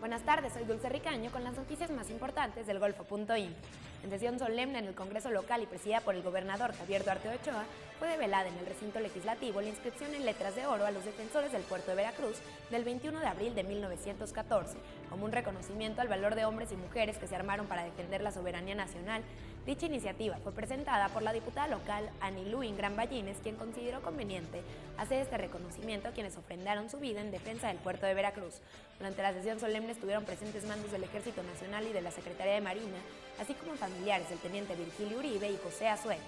Buenas tardes, soy Dulce Ricaño con las noticias más importantes del Golfo.info. En sesión solemne en el Congreso local y presidida por el gobernador Javier Duarte Ochoa, fue develada en el recinto legislativo la inscripción en letras de oro a los defensores del puerto de Veracruz del 21 de abril de 1914, como un reconocimiento al valor de hombres y mujeres que se armaron para defender la soberanía nacional. Dicha iniciativa fue presentada por la diputada local Anilú Ingram Ballines, quien consideró conveniente hacer este reconocimiento a quienes ofrendaron su vida en defensa del puerto de Veracruz. Durante la sesión solemne estuvieron presentes mandos del Ejército Nacional y de la Secretaría de Marina, así como familiares del teniente Virgilio Uribe y José Azueta.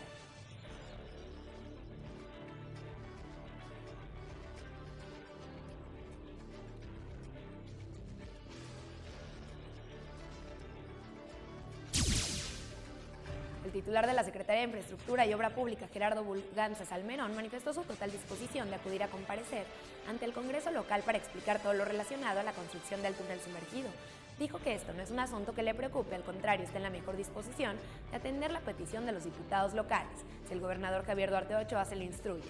El titular de la Secretaría de Infraestructura y Obra Pública, Gerardo Bulganza Salmerón, manifestó su total disposición de acudir a comparecer ante el Congreso local para explicar todo lo relacionado a la construcción del túnel sumergido. Dijo que esto no es un asunto que le preocupe, al contrario, está en la mejor disposición de atender la petición de los diputados locales, si el gobernador Javier Duarte Ochoa se le instruye.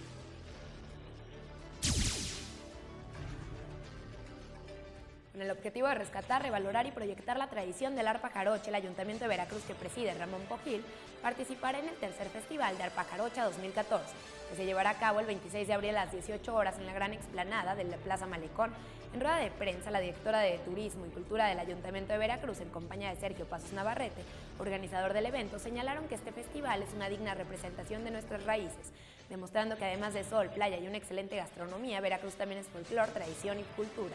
Con el objetivo de rescatar, revalorar y proyectar la tradición del arpa jarocha, el Ayuntamiento de Veracruz, que preside Ramón Pojil, participará en el tercer Festival de Arpa Jarocha 2014, que se llevará a cabo el 26 de abril a las 18 horas en la gran explanada de la Plaza Malecón. En rueda de prensa, la directora de Turismo y Cultura del Ayuntamiento de Veracruz, en compañía de Sergio Pasos Navarrete, organizador del evento, señalaron que este festival es una digna representación de nuestras raíces, demostrando que además de sol, playa y una excelente gastronomía, Veracruz también es folclor, tradición y cultura.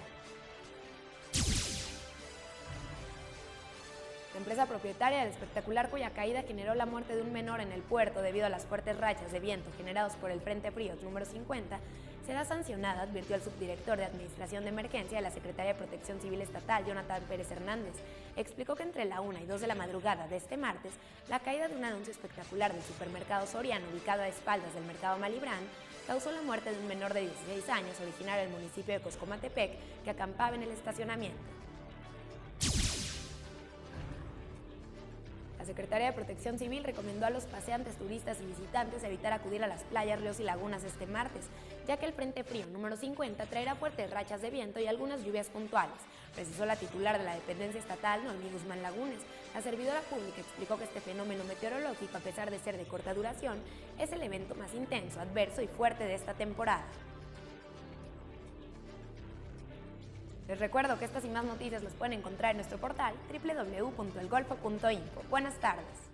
La empresa propietaria del espectacular cuya caída generó la muerte de un menor en el puerto debido a las fuertes rachas de viento generados por el Frente Frío número 50, será sancionada, advirtió el subdirector de Administración de Emergencia de la Secretaría de Protección Civil Estatal, Jonathan Pérez Hernández. Explicó que entre la 1 y 2 de la madrugada de este martes, la caída de un anuncio espectacular del supermercado Soriano, ubicado a espaldas del mercado Malibrán, causó la muerte de un menor de 16 años, originario del municipio de Coscomatepec, que acampaba en el estacionamiento. La Secretaría de Protección Civil recomendó a los paseantes, turistas y visitantes evitar acudir a las playas, ríos y lagunas este martes, ya que el Frente Frío número 50 traerá fuertes rachas de viento y algunas lluvias puntuales, precisó la titular de la dependencia estatal, Noemí Guzmán Lagunes. La servidora pública explicó que este fenómeno meteorológico, a pesar de ser de corta duración, es el evento más intenso, adverso y fuerte de esta temporada. Les recuerdo que estas y más noticias las pueden encontrar en nuestro portal www.elgolfo.info. Buenas tardes.